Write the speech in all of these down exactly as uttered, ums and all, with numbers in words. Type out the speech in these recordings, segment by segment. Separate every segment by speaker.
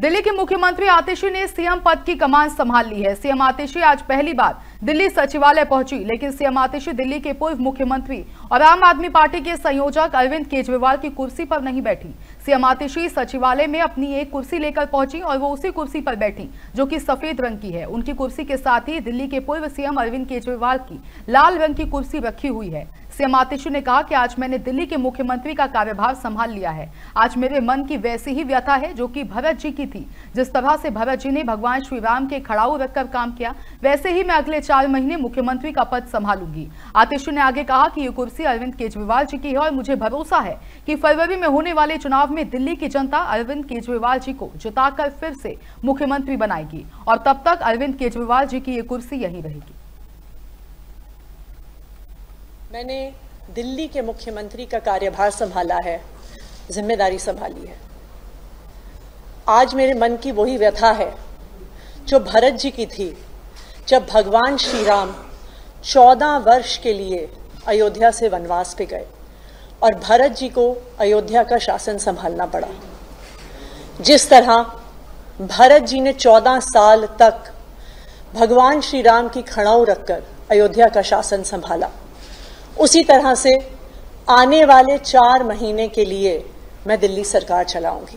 Speaker 1: दिल्ली के मुख्यमंत्री आतिशी ने सीएम पद की कमान संभाल ली है। सीएम आतिशी आज पहली बार दिल्ली सचिवालय पहुंची, लेकिन सीएम आतिशी दिल्ली के पूर्व मुख्यमंत्री और आम आदमी पार्टी के संयोजक अरविंद केजरीवाल की कुर्सी पर नहीं बैठी। सीएम आतिशी सचिवालय में अपनी एक कुर्सी लेकर पहुंची और वो उसी कुर्सी पर बैठी जो कि सफेद रंग की है। उनकी कुर्सी के साथ ही दिल्ली के पूर्व सीएम अरविंद केजरीवाल की लाल रंग की कुर्सी रखी हुई है। सीएम आतिशी ने कहा कि आज मैंने दिल्ली के मुख्यमंत्री का कार्यभार संभाल लिया है। आज मेरे मन की वैसी ही व्यथा है जो कि भरत जी की थी। जिस तरह से भरत जी ने भगवान श्री राम के खड़ाऊ रखकर काम किया, वैसे ही मैं अगले चार महीने मुख्यमंत्री का पद संभालूंगी। आतिशी ने आगे कहा कि ये कुर्सी अरविंद केजरीवाल जी की है और मुझे भरोसा है कि फरवरी में होने वाले चुनाव में दिल्ली की जनता अरविंद केजरीवाल जी को जिताकर फिर से मुख्यमंत्री बनाएगी और तब तक अरविंद केजरीवाल जी की ये कुर्सी यहीं रहेगी।
Speaker 2: मैंने दिल्ली के मुख्यमंत्री का कार्यभार संभाला है, जिम्मेदारी संभाली है। आज मेरे मन की वही व्यथा है जो भरत जी की थी, जब भगवान श्री राम चौदह वर्ष के लिए अयोध्या से वनवास पे गए और भरत जी को अयोध्या का शासन संभालना पड़ा। जिस तरह भरत जी ने चौदह साल तक भगवान श्री राम की खड़ाऊ रखकर अयोध्या का शासन संभाला, उसी तरह से आने वाले चार महीने के लिए मैं दिल्ली सरकार चलाऊंगी।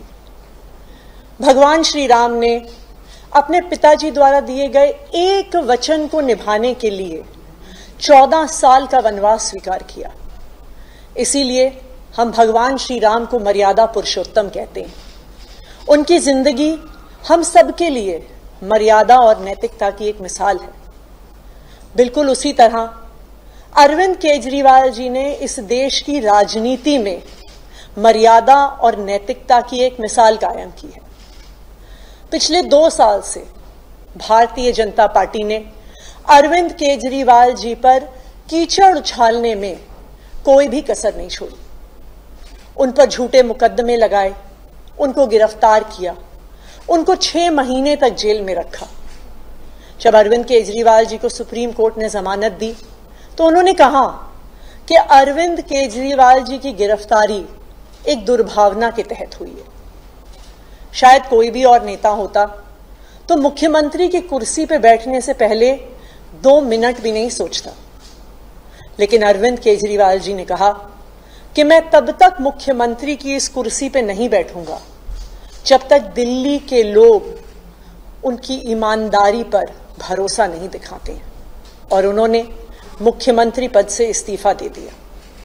Speaker 2: भगवान श्री राम ने अपने पिताजी द्वारा दिए गए एक वचन को निभाने के लिए चौदह साल का वनवास स्वीकार किया। इसीलिए हम भगवान श्री राम को मर्यादा पुरुषोत्तम कहते हैं। उनकी जिंदगी हम सबके लिए मर्यादा और नैतिकता की एक मिसाल है। बिल्कुल उसी तरह अरविंद केजरीवाल जी ने इस देश की राजनीति में मर्यादा और नैतिकता की एक मिसाल कायम की है। पिछले दो साल से भारतीय जनता पार्टी ने अरविंद केजरीवाल जी पर कीचड़ उछालने में कोई भी कसर नहीं छोड़ी। उन पर झूठे मुकदमे लगाए, उनको गिरफ्तार किया, उनको छह महीने तक जेल में रखा। जब अरविंद केजरीवाल जी को सुप्रीम कोर्ट ने जमानत दी तो उन्होंने कहा कि अरविंद केजरीवाल जी की गिरफ्तारी एक दुर्भावना के तहत हुई है। शायद कोई भी और नेता होता तो मुख्यमंत्री की कुर्सी पर बैठने से पहले दो मिनट भी नहीं सोचता, लेकिन अरविंद केजरीवाल जी ने कहा कि मैं तब तक मुख्यमंत्री की इस कुर्सी पर नहीं बैठूंगा जब तक दिल्ली के लोग उनकी ईमानदारी पर भरोसा नहीं दिखाते हैं। और उन्होंने मुख्यमंत्री पद से इस्तीफा दे दिया।